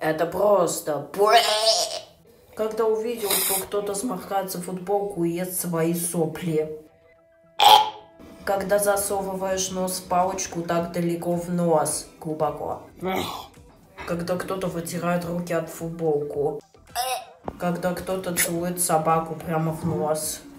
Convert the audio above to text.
Это просто... Когда увидел, что кто-то сморкается в футболку и ест свои сопли. Когда засовываешь нос в палочку так далеко в нос, глубоко. Когда кто-то вытирает руки от футболку. Когда кто-то целует собаку прямо в нос.